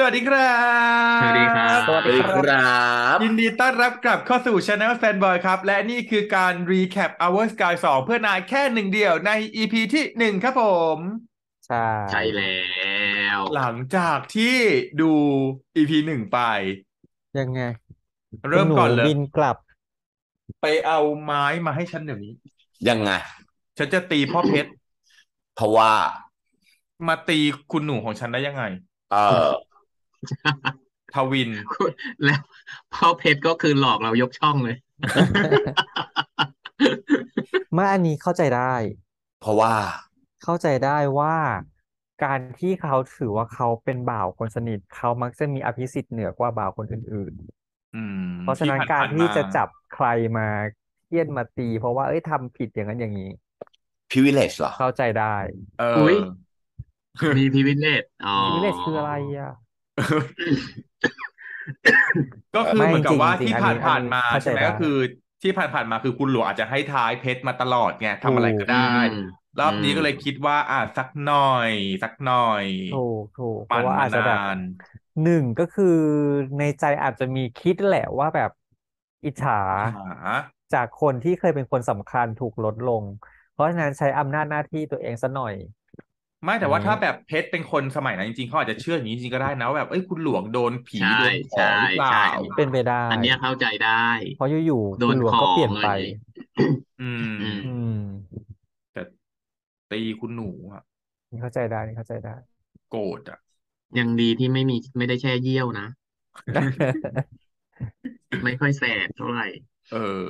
สวัสดีครัสวัสดีครับสวัสบดีครับสวัสดีครับยินดีต้อนรับกลับเข้าสู่ Channel Fanboy ครับและนี่คือการ Recap Our Sky 2เพื่อนายแค่หนึ่งเดียวใน EP ที่หนึ่งครับผมใช่ใช่แล้วหลังจากที่ดู EP หนึ่งไปยังไงคุณเริ่มหนูก่อนเลยบินกลับไปเอาไม้มาให้ฉันเดี๋ยวนี้ยังไงฉันจะตีพ่อเพชรเพราะว่ามาตีคุณหนูของฉันได้ยังไงเออทวินแล้วพ่อเพชรก็คือหลอกเรายกช่องเลยเมื่ออันนี้เข้าใจได้เพราะว่าเข้าใจได้ว่าการที่เขาถือว่าเขาเป็นบ่าวคนสนิทเขามักจะมีอภิสิทธิ์เหนือกว่าบ่าวคนอื่นอืมๆเพราะฉะที่นั้นการผ่านๆมาที่จะจับใครมาเคี่ยนมาตีเพราะว่าเอ้ยทำผิดอย่างนั้นอย่างนี้ privilege เหรอเข้าใจได้เออุ๊ยอมีพ i วิเลตอ๋อ privilege คืออะไรอ่ะก็คือไม่เหมือนกับว่าจริงจริงที่ผ่านอันนี้มาใช่ไหมเข้าใจได้ก็คือที่ผ่านมาคือคุณหลวงอาจจะให้ท้ายเพชรมาตลอดไงทำถูกอะไรก็ได้อืมรออืมบนี้ก็เลยคิดว่าสักหน่อยสักหน่อยถูกเพราะปั่นมานาว่าอาจจะแบบนหนึ่งก็คือในใจอาจจะมีคิดแหละว่าแบบอิจฉาอิจฉาจากคนที่เคยเป็นคนสำคัญถูกลดลงเพราะฉะนั้นใช้อำนาจหน้าที่ตัวเองซะหน่อยไม่อย่างนี้แต่ว่าถ้าแบบเพชรเป็นคนสมัยนั้นจริงๆเขาอาจจะเชื่ออย่างนี้จริงๆก็ได้นะว่าแบบเอ้ยคุณหลวงโดนผีใช่โดนขอใช่งหรือเปล่าใช่เป็นไปได้อันเนี้ยเข้าใจได้เพราะอยู่ๆคุณหลวงโดนของก็เปลี่ยนไปอือะไรอย่างงี้มอืมอืมแต่ตีคุณหนูนี่เข้าใจได้นี่เข้าใจได้โกรธยังดีที่ไม่ได้แช่เยี่ยวนะ ไม่ค่อยแสบเท่าไหร่เออ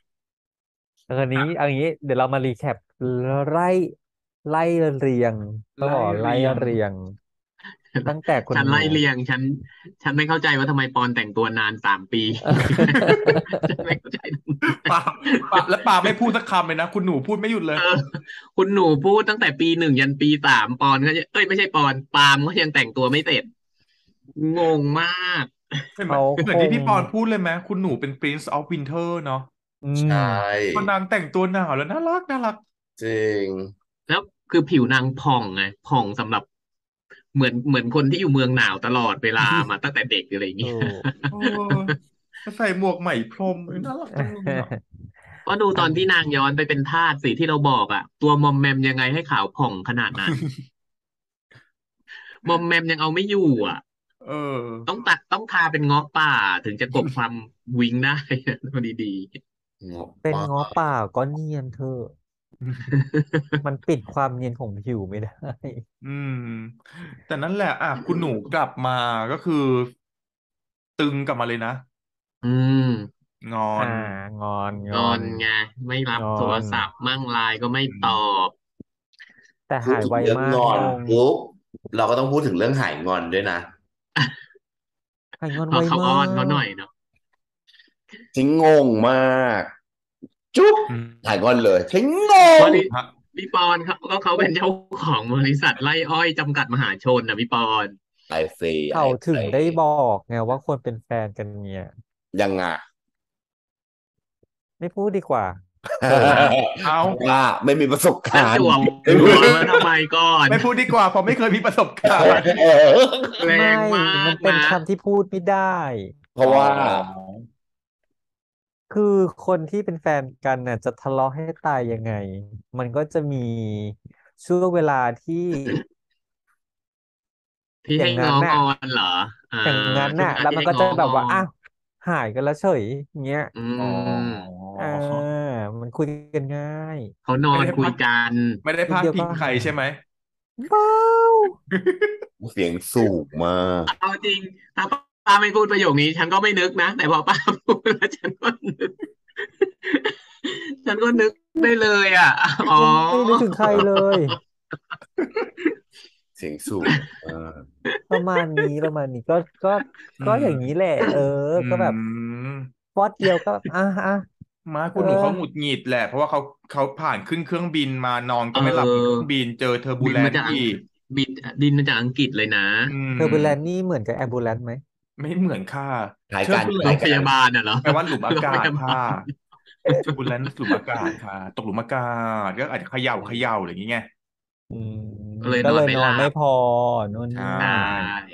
เอาอย่างนี้เดี๋ยวเรามารีแคปไล่ไล่เรียงต้องไล่บอกไล่เรียงเรียงตั้งแต่คุณฉันไล่หนูเรียงฉันไม่เข้าใจว่าทำไมปอนแต่งตัวนาน3 ปีฉันไม่เข้าใจปาแล้วปาไม่พูดสักคำเลยนะคุณหนูพูดไม่หยุดเลยเออคุณหนูพูดตั้งแต่ปี 1ยันปี 3ปอนก็ยังเอ้ยไม่ใช่ปอนปาล์มก็ยังแต่งตัวไม่เสร็จงงมากเห็นไหมเขาคเหมือนที่งพี่ปอนพูดเลยไหมคุณหนูเป็น Prince of Winter เนาะอืใชม่พอนางแต่งตัวหนาวแล้วน่ารักน่ารักจริงแล้วคือผิวนางผ่องไงผ่องสำหรับเหมือนคนที่อยู่เมืองหนาวตลอดเวลามาตั้งแต่เด็กอะไรอย่างถูเงี้ยกโอ้ใส่หมวกไหมพรมน่ารักจังเลยอ่ะก็ดูอันตอนที่นางย้อนไปเป็นทาสสิที่เราบอกอ่ะตัวมอมแมมยังไงให้ขาวผ่องขนาดนั้น มอมแมมยังเอาไม่อยู่อ่ะเออต้องทาเป็นเงาะป่าถึงจะกลบความวิงได้พอดีเงาะเป็นป่าง้อป่าก็เนียนเธอะมันปิดความเนียนของผิวไม่ได้อืมแต่นั่นแหละคุณหนูกลับมาก็คือตึงกลับมาเลยนะๆงออ่านงองอนนไงไม่รับงอโทรนศัพท์มั่งไลน์ก็ไม่อืตอมบแต่พูดหายไวถึงเรื่องมากงงอนงปุ๊บเราก็ต้องพูดถึงเรื่องหายงอนด้วยนะหายงอนพอไวมาเขาอ้อนเขาหน่กอยเนาะฉันงงมากจุ๊บอืมหายงอนเลยฉันงงเพราะนี่ฮะพี่ปอนเขาเป็นเจ้าของบริษัทไร่อ้อยจำกัดมหาชนนะพี่ปอนไอซีไอเขาถึไองได้บอกไงว่าควรเป็นแฟนกันเนี่ยยังไงไม่พูดดีกว่าอ้าวเอาเพราะว่าไม่มีประสบจะการณ์จั่วหัวมาทำไมก่อนไม่พูดดีกว่าเพราะไม่เคยมีประสบการณ์แรไม่งมามันเป็นกนะคำที่พูดไม่ได้เพราะอ๋อว่าคือคนที่เป็นแฟนกันน่ะจะทะเลาะให้ตายยังไงมันก็จะมีช่วงเวลาที่ที่อย่างนั้ให้ง้องนน่ะอนเหรออ่าอย่างนั้นช่วงน่ะแล้วเวลาที่ให้มันก็จะแบง้องอนบว่าอ้าวหายกันแล้วเฉยอย่างเงี้ยอือ๋อมอ่ามันคุยกันง่ายเขานอนคุยไม่ได้พาดกันไม่ได้พาดนิดเดียวพิงใครก็หายใช่ไหมเบ้าเสียงสูงมากเอาจริงถ้าป้าไม่พูดประโยคนี้ฉันก็ไม่นึกนะแต่พอป้าพูดแล้วฉันก็นึกฉันก็นึกได้เลยอ่ะอ๋อก็ไม่ได้นึกถึงใครเลยเสียงสูงมากประมาณนี้ก็อืก็อย่างนี้แหมละอืก็แบบมฟอดเดียวก็มาเออคุณหนูเขาหงุดหงิดแหละเพราะว่าเขาผ่านขึ้นเครื่องบินมานอนเก็ไม่หลับบนเครื่องออบินเจอเทอร์บูบินเลมาจากอังนต์อีกบินบินมาจากอังกฤษเลยนะอืเทอร์บูแลนซ์มนี่เหมือนกับแอมบูเลนซ์ไหมไม่เหมือนค่ะคล้ายกันเทอร์บูเลนต์คล้ายกันโรงพยาบาลน่ะเหรอแปลว่าหลุมโรงอากาศค่ะพยาบาลเทอร์บูเลนต์หลุมอากาศค่ะตกหลุมอากาศก็อาจจะเขย่าอะไรอย่างเงี้ยอืมก็เลยก็เลยนอนไม่หลับนอนไม่พอนู่นใชนี่ใช่่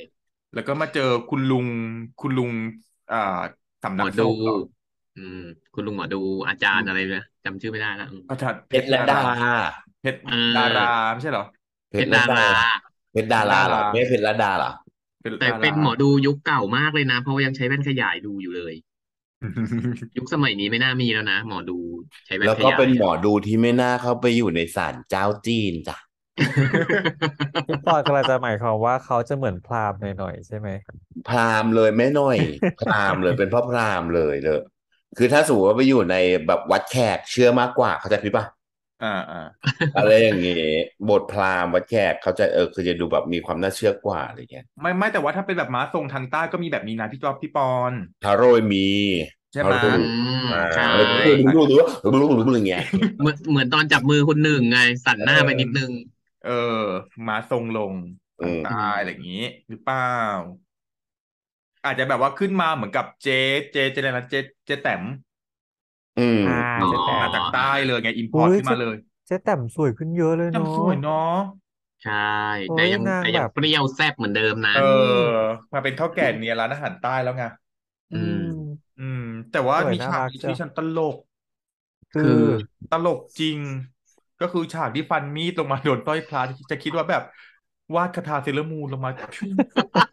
แล้วก็มาเจอคุณลุงอ่าสำหมอดูนักส่งเหรออืมคุณลุงหมอดูอาจารย์อะไรนะจำชื่อไม่ได้ละอาจารย์เพชรและดาเพชรเอดาราอไม่ใช่เหรอเพชรและดาเพชรดาราเพชรดาราเหรเพชรดาราอไม่ใช่เพชรและดาเหรอเป็นแต่ดาราเป็นหมอดูยุคเก่ามากเลยนะเพราะว่ายังใช้แว่นขยายดูอยู่เลยยุคสมัยนี้ไม่น่ามีแล้วนะหมอดูใช้แว่นแล้วก็เป็นขยายอ่ะหมอดูที่ไม่น่าเข้าไปอยู่ในศาลเจ้าจีนจ้ะพี่ปอนกำลังจะหมายความว่าเขาจะเหมือนพราหมณ์หน่อยๆใช่ไหมพราหมณ์เลยแม่หน่อยพราหมณ์เลยเป็นพ่อพราหมณ์เลยคือถ้าสมมติว่าไปอยู่ในแบบวัดแขกเชื่อมากกว่าเขาใจพี่ปะอ่าอะไรอย่างเงี้ยบทพราหมณ์วัดแขกเขาใจคือจะดูแบบมีความน่าเชื่อกว่าอะไรเงี้ยไม่แต่ว่าถ้าเป็นแบบม้าทรงทางใต้ก็มีแบบนี้นะพี่จอบพี่ปอนทาโร่มีใช่ไหมทาโร่อืมอ่าใช่แล้วก็ดูอย่างเงี้ยเหมือนตอนจับมือคุณหนึ่งไงสั่นเหน้าไปนิดออนึงเออม้าทรงลงอืมทางใต้อืมอะไรอย่างนี้หรือเปล่าอาจจะแบบว่าขึ้นมาเหมือนกับเจอะไรนะเจแต้มอืมอ่าอ๋อเจ๊แต้มมาจากใต้เลยไงอิมพอร์ตอุ้ยเจ๊ขึ้นมาเลยเจ๊แต้มสวยขึ้นเยอะเลยเนาะจำสวยเนาะใช่เฮ้ยแต่ยังแต่นางแบบยังเปรี้ยวแซ่บเหมือนเดิมนะเอออืมมาเป็นข้าวแก่เนียร้านอาหารใต้แล้วไงอือืมมอืมแต่ว่ามีสวยน่าฉากหนึ่งที่รักจ้ะฉันตลกคือคือตลกจริงก็คือฉากที่ฟันมีดลงมาโดนต้อยพลาจะคิดว่าแบบวาดคาถาเซเลอร์มูนลงมาพิ้ง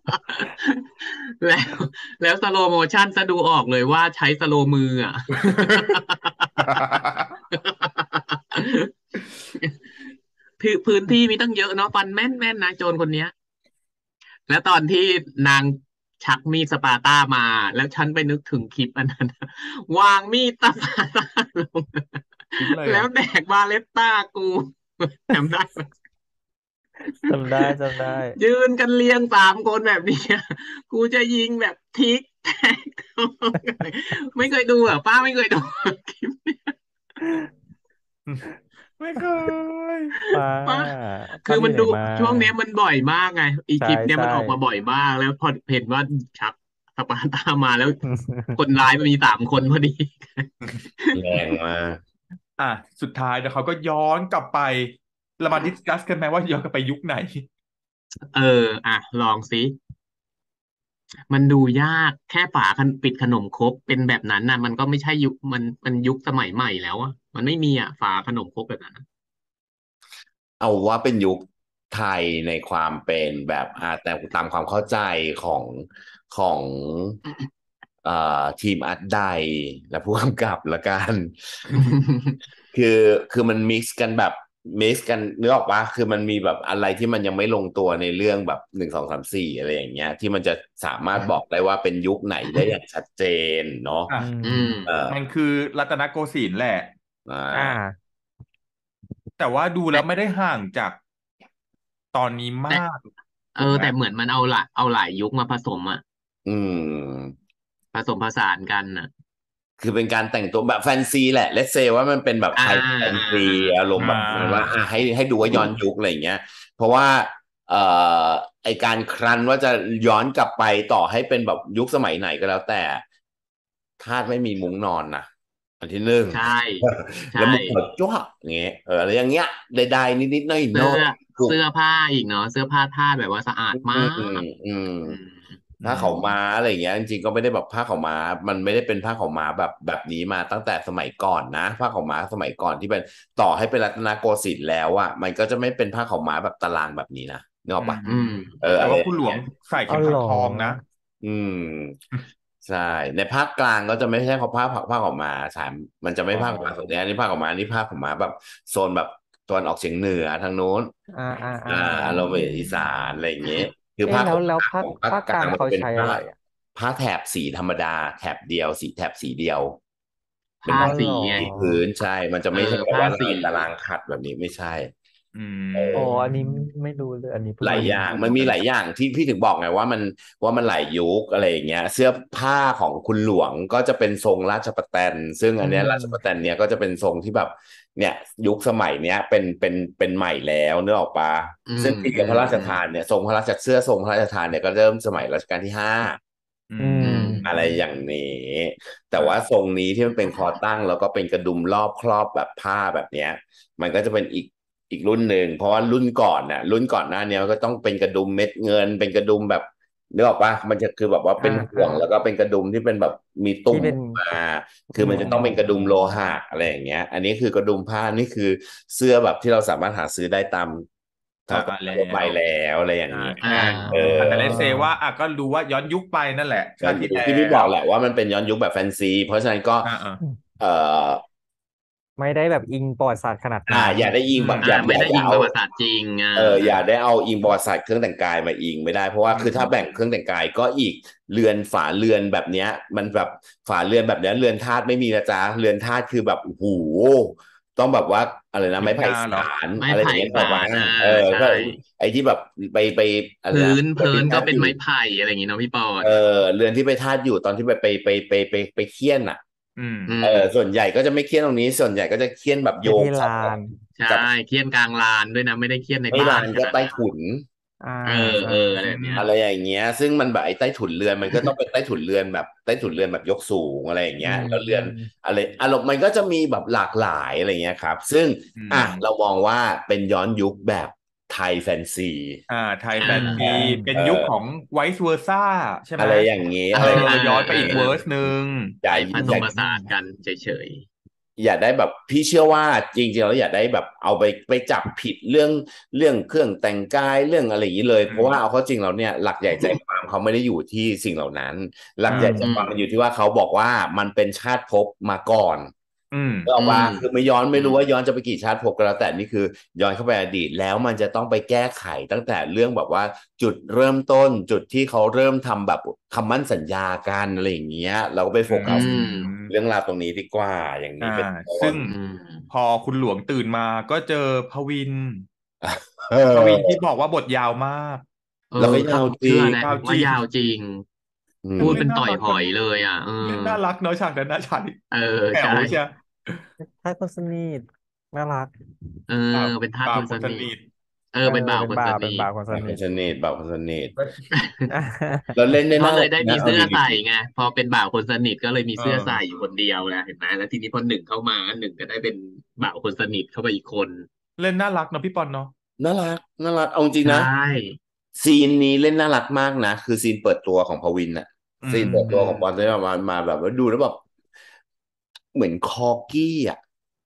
แล้วแล้วสโลโมชั่นจะดูออกเลยว่าใช้สโลมืออ่ะ พื้นที่มีตั้งเยอะเนาะฟันแม่นแม่นนะโจรคนเนี้ยแล้วตอนที่นางชักมีดสปาร์ต้ามาแล้วฉันไปนึกถึงคลิปอันนั้นวางมีดสปาร์ต้าลงคิดอะไรอ่ะแล้วแดกบาเลตต้ากูจำได้ไหมจำได้ยืนกันเรียง3 คนแบบนี้กูจะยิงแบบทิกแท็กไม่เคยดูเหรอป้าไม่เคยดูคลิปไม่เคยป้าป้าป้าคือมันดูไปอยู่ไหนมาช่วงเนี้ยมันบ่อยมากไงอีใช่คลิปเนี้ยใช่มันออกมาบ่อยมากแล้วพอเห็นว่าชักสปาร์ตามาแล้วคนร้ายมันมี3 คนพอดีแรงมากอ่ะสุดท้ายเดี๋ยวเขาก็ย้อนกลับไปเรามาดิสคัสกันไหมว่าย้อนกลับไปยุคไหนเอออ่ะลองสิมันดูยากแค่ปิดขนมครกเป็นแบบนั้นน่ะมันก็ไม่ใช่ยุคมันยุคสมัยใหม่แล้วอ่ะมันไม่มีอ่ะฝาขนมครกแบบนั้นอะเอาว่าเป็นยุคไทยในความเป็นแบบแต่ตามความเข้าใจของของทีมอัดไดและผู้กำกับละกันคือคือมันมิกซ์กันแบบมิกซ์กันนึกออกปะคือมันมีแบบอะไรที่มันยังไม่ลงตัวในเรื่องแบบ1 2 3 4อะไรอย่างเงี้ยที่มันจะสามารถบอกได้ว่าเป็นยุคไหนได้อย่างชัดเจนเนาะอ่ะอือืมเออมันคือรัตนโกสินทร์แหละอ่อ่าาแต่ว่าดูแต่แล้วไม่ได้ห่างจากตอนนี้แต่มากถูกไหมแต่เหมือนมันเอาหลายยุคมาผสมอ่ะอืมผสมผสานกันอ่ะคือเป็นการแต่งตัวแบบแฟนซีแหละเล s เซว่ามันเป็นแบบอ่าไทยแฟนอ่าซีอารมอ่ณ์แบบเหมือนว่าาให้ดูว่าย้อนยุคอะไรอย่างเงี้ยเพราะว่าเอ่ไอการครันว่าจะย้อนกลับไปต่อให้เป็นแบบยุคสมัยไหนก็แล้วแต่ทาสไม่มีมุ้งนอนนะอันที่หนึ่งใช่แล้ใช่วมึงเปิดจ้วกอย่างเงี้ยอะไรอย่างเงี้ยใดๆนิดๆหเสื้อน้อยๆถูกเสื้อผ้าอีกเนาะเสื้อผ้าทาสแบบว่าสะอาดมาอืมกอืมอืมอืผ้าขาวม้ามอะไรอย่างเงี้ยจริงๆก็ไม่ได้แบบผ้าขาวม้ามันไม่ได้เป็นผ้าขาวม้าแบบนี้มาตั้งแต่สมัยก่อนนะผ้าขาวม้าสมัยก่อนที่เป็นต่อให้เป็นรัตนโกสินทร์แล้วอ่ะมันก็จะไม่เป็นผ้าขาวม้าแบบตารางแบบนี้นะนึกออกปะอืมอืมแต่อะไรว่าคุณหลวงอย่างเงี้ยใส่เข็มขัดอ๋อเหรอทองนะอืมใช่ในภาคกลางก็จะไม่ใช่เขาผ้าขาวม้าใช่มันจะไม่อ๋อผ้าขาวม้าส่วนนี้อันนี้ผ้าขาวม้านี่ผ้าขาวม้าแบบโซนแบบตะวันออกเฉียงเหนือทางโน้นอ่าเราไปอีสานอะไรอย่างเงี้ยคือภาคเอ๊ะแล้วภาคของภาคภาคกลางมันกลางเขาจะเป็นผ้าใช้อะไรอ่ะผ้าแถบสีธรรมดาแถบเดียวสีแถบสีเดียวเป็นผ้าผ้าสีอ๋อเหรอไงสีพื้นใช่มันจะเออไม่ใช่แบบผ้าว่าสีลายตารางขัดแบบนี้ไม่ใช่อืเออ๋อออันนี้ไม่รู้เลยอันนี้เพิ่งรู้หลายอย่างมันมีหลายอย่างที่พี่ถึงบอกไงว่ามันหลายยุคอะไรอย่างเงี้ยเสื้อผ้าของคุณหลวงก็จะเป็นทรงราชประแตนซึ่งอือันเนี้ยราชประแตมนเนี้ยก็จะเป็นทรงที่แบบเนี่ยยุคสมัยเนี้ยเป็นใหม่แล้วเนกออกปะอืมซึ่งจริงอืมกับพระราชอืมทานเนี่ยทรงพระราชเสื้อทรงพระราชทานเนี่ยก็เริ่มสมัยรัชกาลที่ห้าอือือืมมอะไรอย่างนี้แต่อ่ะว่าทรงนี้ที่มันเป็นคอตั้งแล้วก็เป็นกระดุมรอบครอบแบบผ้าแบบเนี้ยมันก็จะเป็นอีกรุ่นหนึ่งเพราะว่ารุ่นก่อนน่ะรุ่นก่อนหน้าเนี้ยก็ต้องเป็นกระดุมเม็ดเงินเป็นกระดุมแบบนึกออกปะมันจะคือแบบว่าเป็นห่วงแล้วก็เป็นกระดุมที่เป็นแบบมีตุ่ที่มเป็นมาคือมันจะต้องเป็นกระดุมโลหะอะไรอย่างเงี้ยอันนี้คือกระดุมผ้านี่คือเสื้อแบบที่เราสามารถหาซื้อได้ตามท้องตลาดแล้ทั่วไปวแล้วอะไรอย่างเงี้ยอ่าเออแต่เลสเซว่าก็รู้ว่าย้อนยุคไปนั่นแหละย้อนชาติที่แล้ยุคที่พี่บอวกแหละว่ามันเป็นย้อนยุคแบบแฟนซีเพราะฉะนั้นก็อ่าเอ่อไม่ได้แบบอิงประวัติศาสตร์ขนาดนั้นอย่าได้อิงแบบไม่ได้อิงเอาประวัติศาสตร์จริงอย่าได้เอาอิงประวัติศาสตร์เครื่องแต่งกายมาอิงไม่ได้เพราะว่าคือถ้าแบ่งเครื่องแต่งกายก็อีกเรือนฝาเรือนแบบเนี้ยมันแบบฝาเรือนแบบเนี้ยเรือนธาตุไม่มีนะจ๊ะเรือนธาตุคือแบบโอ้โหต้องแบบว่าอะไรนะยุไม้ไผ่คกาเหรอสารไม้อะไรอย่าไผ่งเงี้ยบสาอกว่ารก็ใช่ไอ้ที่แบบไปอะไรนะพื้นก็เป็นอยู่ไม้ไผ่อะไรอย่างงี้เนาะพี่ปอนเรือนที่ไปธาตุอยู่ตอนที่ไปเคี่ยนอ่ะอืมอืมส่วนใหญ่ก็จะไม่เคี่ยนตรงนี้ส่วนใหญ่ก็จะเคี่ยนแบบโยคืองเข้าที่ลานใช่กับเคี่ยนกลางลานด้วยนะไม่ได้เคี่ยนในไม่บ้านลานก็ใต้ขนาดนั้นถุนอ่าเอใช่อะไรแบบเนี้ยอะไรอย่างเงี้ยซึ่งมันแบบไอ้ใต้ถุนเรือนมันก็ต้องเป็นใต้ถุนเรือนแบบใต้ถุนเรือนแบบยกสูงอะไรอย่างอืเงี้ยมแล้วเรือนอืมอะไรอารมณ์มันก็จะมีแบบหลากหลายอะไรเงี้ยครับซึ่งอืเรามมองว่าเป็นย้อนยุคแบบไทยแฟนซีไทยอ่แฟนซีาเป็นเออยุคของไวซ์เวอร์ซ่าใช่ไหมอะไรอย่างเงี้ยอ่าย้อนไปอีกเวอร์สหนึ่งอย่าไปผสอย่ามผสานกันเฉยอย่าได้แบบพี่เชื่อว่าจริงๆแล้วอย่าได้แบบเอาไปจับผิดเรื่องเครื่องแต่งกายเรื่องอะไรอย่างนี้เลยอืมเพราะว่าเอาเข้าจริงแล้วเนี่ยหลักใหญ่ใจความเขาไม่ได้อยู่ที่สิ่งเหล่านั้นหลักใหญ่ใจๆอืมความมันอยู่ที่ว่าเขาบอกว่ามันเป็นชาติภพมาก่อนอืมก็บอกว่าอืมคือไม่ย้อนอืมไม่รู้ว่าย้อนจะไปกี่ชาติภพก็แล้วแต่นี่คือย้อนเข้าไปอดีตแล้วมันจะต้องไปแก้ไขตั้งแต่เรื่องแบบว่าจุดเริ่มต้นจุดที่เขาเริ่มทำแบบคำมั่นสัญญากันอะไรอย่างเงี้ยเราก็ไปโฟอืกัสมเรื่องราวตรงนี้ดีกว่าอย่างอ่านี้เป็นต้ซึ่งนอืมพอคุณหลวงตื่นมาก็เจอพวินเอพวินที่อบอกว่าบทยาวมากแล้วก็ถ้ายาวจริงเชื่อแล้วยาวจริงว่ายาวจริงอืพูดเป็นเล่นน่าต่อยหอยรักจังเลยเล่นน่ารักเนาะฉากนั้นนะฉากเออแถใช่วใช่ถ้าคนสนิทน่ารักเออบ่าวเป็นทาสบ่าวคนสนิทคนสนิทเป็นบ่าวเป็นคนสนิทบ่าวเป็นบ่าวคนสนิทแบบคนสนิทแบบคนสนิทแล้วเล่นได้เพราะน่ารักเลยได้มีนะเอาดีเสื้อใส่ไงพอเป็นบ่าวคนสนิทก็เลยมีเอเสื้อใส่ออยู่คนเดียวนะเห็นไหมแล้วทีนี้พอหนึ่งเข้ามาหนึ่งก็ได้เป็นบ่าวคนสนิทเข้าไปอีกคนเล่นน่ารักเนาะพี่ปอนเนาะน่ารักน่ารักเอาจริงใชนะ่ซีนนี้เล่นน่ารักมากนะคือซีนเปิดตัวของพวินอะอืซีนเปิดตัวของปอนมที่มาแบบว่าดูแล้วแบบเหมือนคอกี้อะ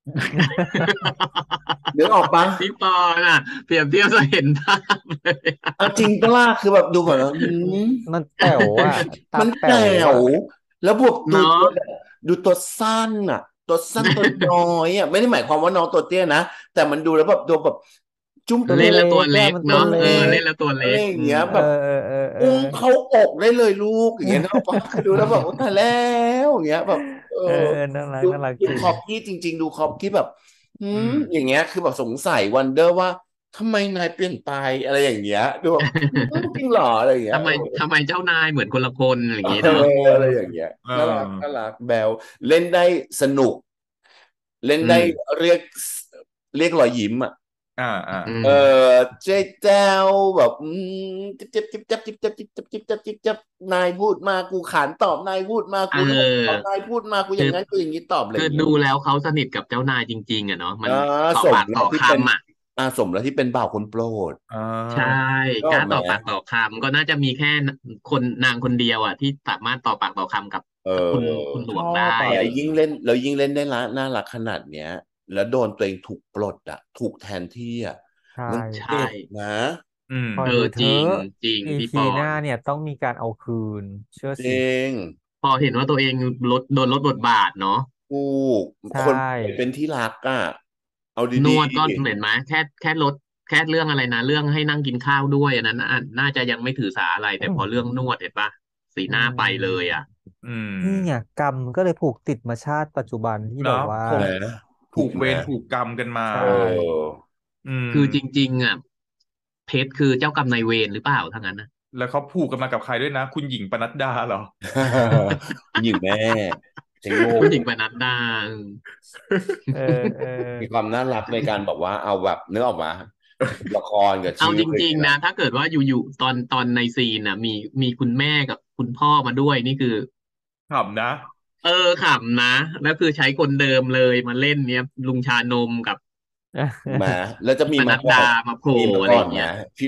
นึกออกปะพี่ปอนอ่ะเปรียบเทียบจะเห็นภาพเลยอะเอาจริงปะล่ะคือแบบดูแบบว่ามมันแป๋วอ่ะตามันแป๋แจ๋วอ่ะวแล้วบวกดูเนาะตัวสั้นอะตัวสั้นตัวน้อยอะไม่ได้หมายความว่าน้องตัวเตี้ยนะแต่มันดูแล้วแบบตัวแบบจุ้มตัวเล่นแล้วเล็ตัวเล็กอะมันตัวกเนาะเล็เล่กนแล้วตัวอะไรเล็กอย่างเงี้ยเออแบบเอออุ้มเข้าอกได้เลยลูกอย่างเงี้ยนึกออกปะคือดูแล้วแบบว่าตายแล้วอย่างเงี้ยแบบเออน่ารักดูน่ารักดูจริงคอปกี้จริงๆดูคอปกี้แบบอืมอย่างเงี้ยคือแบบสงสัยวันเดอร์ว่าทำไมนายเปลี่ยนไปอะไรอย่างเงี้ยดูแบบจริงเหรออะไรอย่างเงี้ยทำไมเจ้านายเหมือนคนละคนอย่างงี้เออเนาะอะไรอย่างเงี้ยเออน่ารักน่ารักแบลเล่นได้สนุกเล่นอืได้มเรียกเรียกรอยยิ้มอ่ะอ่าอ่าอืเออมเจ๊แจ้วแบบจิ๊บจิ๊บจิ๊บจิ๊บจิ๊บจิ๊บจิ๊บจิ๊บจิ๊บจิ๊บจิ๊บนายพูดมากูขานตอบนายพูดมาเกูนั่นตอบออนายพูดมากูอคือย่างนั้นกูอย่างนี้ตอบอะไรอย่างเงี้ยดูแล้วเขาสนิทกับเจ้านายจริงๆอะเนาะมันอ่าต่อสมปากต่อแล้วที่เป็นคำอ่ะสมแล้วที่เป็นบ่าวคนโปรดอ่ใช่ากล้าก็แหมต่อปากต่อคำก็น่าจะมีแค่คนนางคนเดียวอ่ะที่สามารถต่อปากต่อคำกับเคุณหลชอวงได้บอ่ะอะไรอย่างเงี้ยแล้วยิ่งเล่นได้ละน่ารักขนาดเนี้ยแล้วโดนตัวเองถูกปลดอ่ะถูกแทนที่อ่ะใช่มันใช่เจ็บนะอืมคอยดูเธอจริงจริงพี่ป EP อนหน้าเนี่ยต้องมีการเอาคืนเชื่อสิจริงพอเห็นว่าตัวเองโดนลดบทบาทเนาะถูกใชคนป่วยเป็่นที่รักอ่ะเอานดีวดก็เหมือนไหมแค่ลดแค่เรื่องอะไรนะเรื่องให้นั่งกินข้าวด้วยอันนั้นน่าจะยังไม่ถือสาอะไรแต่พอเรื่องนวดเห็นปะสีอืหน้าไปเลยอ่ะมอืนี่ไงมกรรมก็เลยผูกติดมาชาติปัจจุบันที่แบเนาะบว่าคงๆนะถูผูกกไหมเวรผูกกรรมกันมาใช่เอออืมคือจริงๆอ่ะเพชรคือเจ้ากรรมนายเวรหรือเปล่าถ้างั้นนะแล้วเขาผูกกันมากับใครด้วยนะคุณหญิงปนัดดาเหรอหญิงแม่เจงโง่คุณหญิงปนัดดาเออเออมีความน่ารักในการแบบว่าเอาแบบเนื้อออกมาละครกับเอาจชีวิตเลยนะริงๆนะถ้าเกิดว่าอยู่ๆตอนในซีนน่ะมีคุณแม่กับคุณพ่อมาด้วยนี่คือขำนะขำนะแล้วคือใช้คนเดิมเลยมาเล่นเนี้ยลุงชานมกับมาแล้วจะมีปนัดดามาก่อนมาโผล่มีมาก่อนนะอะไรอย่างเงี้ยพี่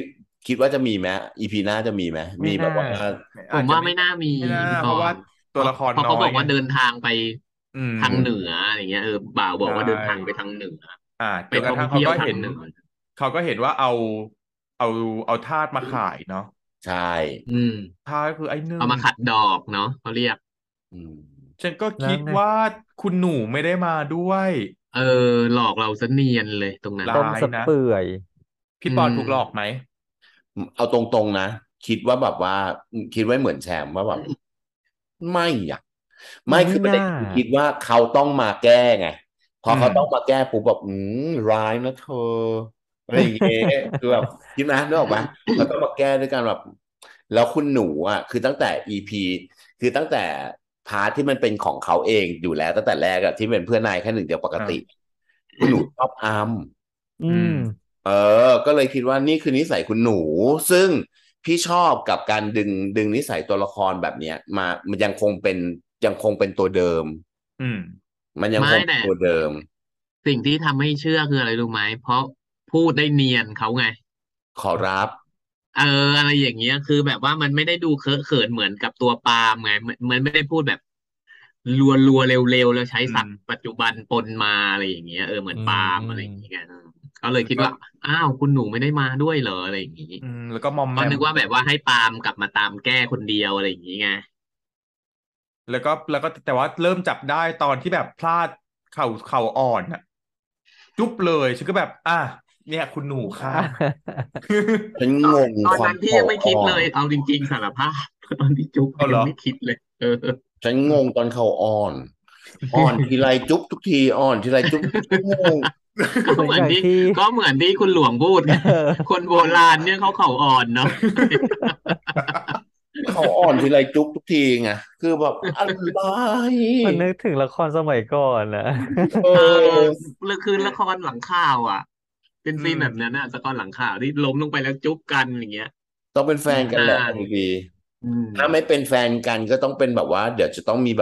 คิดว่าจะมีไหมอีพีหน้าจะมีไหมไม่มีแบบน่าว่าผอาจมจะว่าไม่ไม่น่ามีไม่น่าพี่เพปอราะว่าเพตัวราะละครเพราะน้เขาอบอย กไงว่าเดินทางไปอืมทางเหนืออย่างเงี้ยบ่าวบอกใช่ว่าเดินทางไปทางเหนือจไปนกระท่องทั่งเขาเที่ยวก็ทาเห็งนเหนือเขาก็เห็นว่าเอาทาสมาขายเนาะใช่อืมทาสก็คือไอ้หนึ่เอางมาขัดดอกเนาะเขาเรียกอืมฉันก็แล้คิวดไงว่าคุณหนูไม่ได้มาด้วยหลอกเราซะเนียนเลยตรงนั้นร้ต้มายซะนะเปื่อยพี่อืปอมถูกหลอกไหม? เอาตรงๆนะ คิดว่าแบบว่า คิดไว้เหมือนแชมป์ว่าแบบ ไม่อะมัไม่นคืไม่อประเด็น่าคือคิดว่าเขาต้องมาแก้ไง พออืเขาต้อมงมาแก้ปุ๊บแบบ ร้ายนะเธอ อะไรอย่าง งี้ คือแบบ คิดนะ นึกออกไหม? เขาต้องมาแก้ด้วยการแบบ แล้วคุณหนูอะ คือตั้งแต่ EP คือตั้งแต่ พาร์ต ที่มันเป็นของเขาเองอยู่แล้วตั้งแต่แรกอะ ที่เป็นเพื่อนนายแค่หนึ่งเดียวปกอาติ คุณหนูชอบอำอือืมมก็เลยคิดว่านี่คือนิสัยคุณหนู ซึ่งพี่ชอบกับการดึงนิสัยตัวละครแบบเนี้ยมา มันยังคงเป็นตัวเดิมอืมมันยังไม่คงแตเป็นตัวเดิมสิ่งที่ทำให้เชื่อคืออะไรรู้ไหม? เพราะพูดได้เนียนเขาไงขอรับอะไรอย่างเงี้ย คือแบบว่ามันไม่ได้ดูเคอะเขินเหมือนกับตัวปาล์มไง มันไม่ได้พูดแบบรัว ๆ เร็ว ๆ แล้วใช้อืศัพท์มปัจจุบันปนมา อะไรอย่างเงี้ย เหมืออืนปาล์ม อะไรอย่างมงี้ไง ก็เลยแล้วคิดก็ว่า อ้าว คุณหนูไม่ได้มาด้วยเหรอ? อะไรอย่างงี้แล้วก็มอมกแ็มมนึกว่าแบบว่าให้ปาล์มกลับมาตามแก้คนเดียว อะไรอย่างงี้ไงแล้วก็ แต่ว่าเริ่มจับได้ตอนที่แบบพลาดเข่าอ่อนน่ะ จุ๊บเลย ฉันก็แบบ เนี่ยคุณหนูค่ะฉันตอนงงตอนควานัม้นพี่เข่ายังไม่อคิด่อเลนย เอาจริง ๆ สารภาพ ตอนที่จุ๊บอ้าว เหยรังอ? ไม่คิดเลยฉันงงตอนเข่าอ่อน อ่อนทีไรจุ๊บทุกที อ่อนทีไรจุ๊บ ฉันงงก็เหมือเหมืออนย่างที่ที่ก็เหมือนที่คุณหลวงพูด ไง คนโบราณเนี่ยเขาเข่าอ่อนเนาะเข่าอ่อนทีไรจุ๊บทุกทีไง คือแบบ อะไร? มันนึกถึงละครสมัยก่อนน่ะคือละครหลังข่าวอะ เป็นอืซีน แบบมนั้นน่ะ ละครหลังข่าวที่ล้มลงไปแล้วจุ๊บกัน อย่างเงี้ยต้องเป็นแฟนกันแหละ บางทีอืมถ้าไม่เป็นแฟนกันก็ต้องเป็นแบบว่า เดี๋ยวจะต้องมีแบบ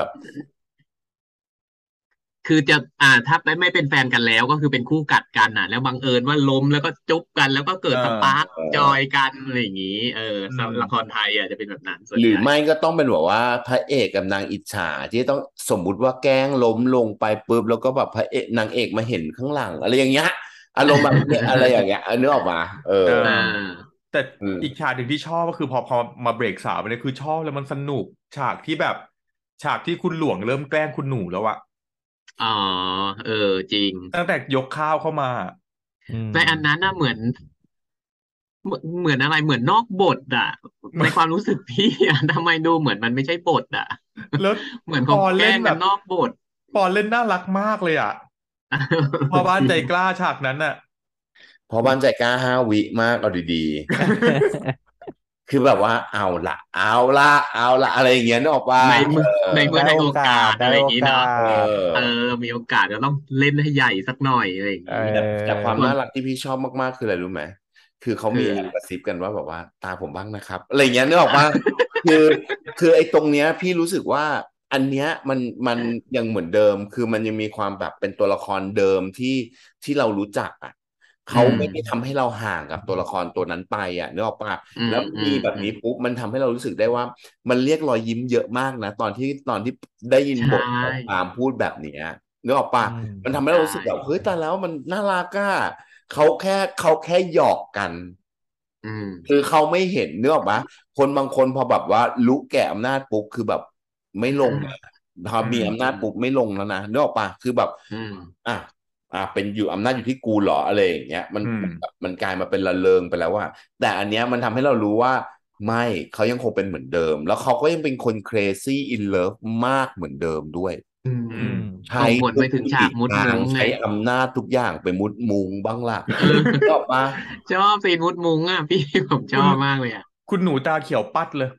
คือจะ ถ้าไม่เป็นแฟนกันแล้ว ก็คือเป็นคู่กัดกันน่ะ แล้วบังเอิญว่าล้มแล้วก็จุ๊บกัน แล้วก็เกิด สปาร์ก จอยกัน อะไรอย่างงี้อืละคมรไทยอะจะเป็นแบบนั้นส่วหนรืใหอญ่ไม่ก็ต้องเป็นแบบว่าพระเอกกับนางอิจฉา ที่ต้อง สมมุติว่าแกล้งล้มลงไปปุ๊บ แล้วก็แบบพระเอก นางเอกมาเห็นข้างหลัง อะไรอย่างเงี้ย อารมณ์แบบ เนี้ย อะไรอย่างเงี้ย นึกออกเปล่า? เอออาแต่อืมอีกฉากหนึ่งที่ชอบ ก็คือพอมาเบรก 3 อันนี้คือชอบแล้วมันสนุก ฉากที่แบบ ฉากที่คุณหลวงเริ่มแกล้งคุณหนูแล้วอะอ๋อ จริงตั้งแต่ยกข้าวเข้ามาอะอืมแต่อันนั้นน่ะเหมือน เหมือนอะไร เหมือนนอกบทอะ ในความรู้สึก พี่อะ ทำไมดูเหมือนมันไม่ใช่บทอะแล้วเหมือนปเขาอแกเลล้่นงแบกันบนอกบทปอเล่นน่ารักมากเลยอะ พ่อบ้านใจกล้าฉากนั้นน่ะพ่อบ้านใจกล้า 5 วิมาก เอาดี ๆ คือแบบว่า เอาล่ะ อะไรอย่างเงี้ย นึกออกเปล่า? ในเมื่อ ในเมื่อได้ได้โอโอกาาสสไดอะ้ไรอโอย่างงี้กาเนาะเออมีโอกาสก็ต้องเล่นให้ใหญ่สักหน่อย อะไรอย่างเองี้แต่ความส่วนน่ารักที่พี่ชอบมาก ๆ คืออะไรรู้ไหม? คือเขาคืมีอแอบกระซิบกันว่าแบบว่า "ตาผมบ้างนะครับ" อะไรอย่างเงี้ย นึกออกเปล่า? คือไอ้ตรงเนี้ยพี่รู้สึกว่า อันเนี้ยมันยังเหมือนเดิม คือมันยังมีความแบบเป็นตัวละครเดิมที่เรารู้จักอะอเืขาไม่ได้มทำให้เราห่างกับตัวละครตัวนั้นไปอะ นึกออกเปล่า? อืแล้วมีแบบมนี้ๆ ๆปุ๊บ มันทำให้เรารู้สึกได้ว่า มันเรียกรอยยิ้มเยอะมากนะ ตอนที่ได้ยินใชบทของปา่ล์มพูดแบบเนี้ย นึกออกเปล่า? อืมมันทำให้ใชเรารู้สึกแบบ่เฮ้ย ตายแล้วมันน่ารักอะ เขาแค่หยอกกันอืมคือเขาไม่เห็น นึกออกเปล่า? คนบางคนพอแบบว่ารู้แก่อำนาจปุ๊บ คือแบบไม่ลงอะ พอมีอำนาจปุ๊บไม่ลงแล้วนะ นึกออกเปล่า? คือแบบอืมเป็นอยู่ อำนาจอยู่ที่กูเหรอ? อะไรอย่างเงี้ย มันอืมแบบมันกลายมาเป็นระเริงไปแล้วอะ แต่อันเนี้ยมันทำให้เรารู้ว่า ไม่ เขายังคงเป็นเหมือนเดิม แล้วเขาก็ยังเป็นคน crazy in love มากเหมือนเดิมด้วยอืมอืมใช้ส่งผลทุไปกถึงวิฉาถีกมุดทามุ้งงใชไง้อำนาจทุกอย่างไปมุดมุ้งบ้างล่ะ นึกออกเปล่า? ชอบซีนมุดมุ้งอะ พี่ ผมชคุณอบมากเลยอะคุณหนูตาเขียวปัดเลย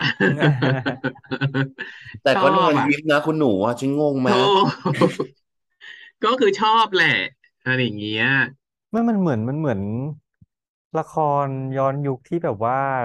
แต่ชอก็นอบอะนยิ้มนะคุณหนูอะ ฉันงงไหม? ถูก ก็คือชอบแหละ อะไรอย่างเงี้ยไม่ มันเหมือนละครย้อนยุคที่แบบว่า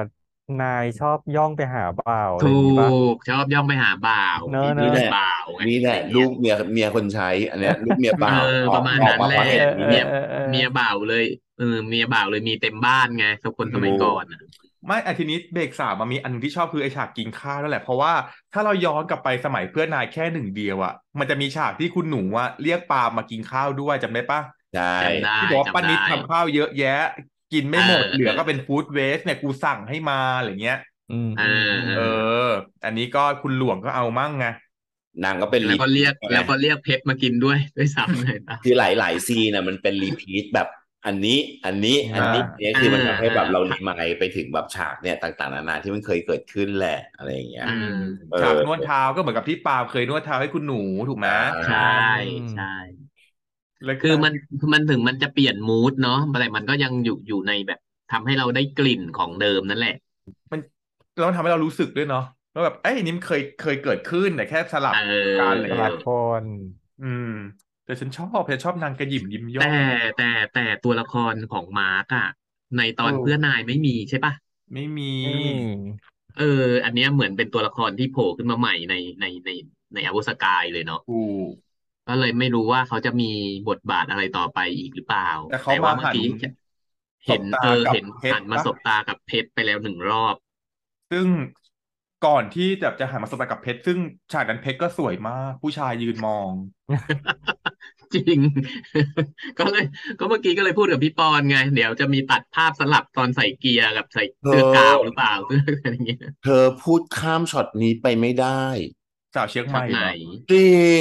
นายชอบย่องไปหาบ่าวอะไรถูอย่างงี้ปะกชอบย่องไปหาบ่าวเนอะเนมีอะนี่แหละบ่าวไงนี่แหละอะไรเงี้ยลูกเมียคนใช้อันเนี้ยลูกเมียเออบ่าวอปอกระมาณออกนั้นแหละมาเพราะเหตุนี้เมียเมียบ่าวเลยเมียบ่าวเลยมีเต็มบ้านไงสคนสถูมัยก่อกนอ่ะไม่ทีนี้เบรกสามมันมีอันหนึงที่ชอบคือไอฉากกินข้าวนั่นแหละเพราะว่าถ้าเราย้อนกลับไปสมัยเพื่อนนายแค่หนึ่งเดียวอ่ะมันจะมีฉากที่คุณหนูอ่ะเรียกปาล์มมากินข้าวด้วยจำได้ปะใช่จำได้ที่บอกว่าป้าจำได้นิดทำข้าวเยอะแยะกินเอไม่หมดเหลือก็อเป็นฟู้ดเวสเนี่ยกูสั่งให้มาอะไรเงี้ยอืมเอออืมอืเออเอออันนี้ก็คุณหลวงก็เอามั่งไงนางก็เป็นรีพีทไงแล้วก็เรียกเพชรมากินด้วยซ้ำเลยปะคือหลายซีนน่ะมันเป็นรีพีทแบบอันนี้อันนี้อันอ่านี้เนี่ยเออคือมันทำให้เออแบบเรารีมายไปถึงแบบฉากเนี่ยต่างๆนานาที่มันเคยเกิดขึ้นแหละอะไรอย่างเงี้ยเออเออฉากนวดเท้าก็เหมือนกับที่ปาล์มเคยนวดเท้าให้คุณหนูถูกไหมอ่ใช่าใช่แล้วคือมันถึงมันจะเปลี่ยนมูดเนาะแต่มันก็ยังอยู่ในแบบทำให้เราได้กลิ่นของเดิมนั่นแหละมันเราทำให้เรารู้สึกด้วยเนาะว่าแบบเอ้ยอันนี้มันเคยเกิดขึ้นแต่แค่สลัเบกันอะไรออเงี้ยแต่ละคนอืมแต่ฉันชอบนางกระหยิมยิ้มย่อแต่งแต่แต่ตัวละครของมาร์กอะในตอเอนเพื่อนอนายไม่มีใช่ปะไม่มีไม่มีเอออันเนี้ยเหมือนเป็นตัวละครที่โผล่ขึ้นมาใหม่ในอ w สกายเลยเนาะถูกก็เลยไม่รู้ว่าเขาจะมีบทบาทอะไรต่อไปอีกหรือเปล่าแต่เขาแต่มาหันว่าเมื่อกี้สบเห็นตากับเห็นเพชหันมารปะสบตากับเพชรไปแล้วหนึ่งรอบซึ่งก่อนที่จะหันมาสบตากับเพชรซึ่งฉากนั้นเพชรก็สวยมากผู้ชายยืนมองจริงก็เลยก็เมื่อกี้ก็เลยพูดกับพี่ปอนไงเดี๋ยวจะมีตัดภาพสลับตอนใส่เกียร์กับใส่เธเสื้อกาวหรืออเปล่าเสื้ออะไรอย่างเงี้ยเธอพูดข้ามช็อตนี้ไปไม่ได้สาวเชียงใหช็อตไหนม่เหรอจริง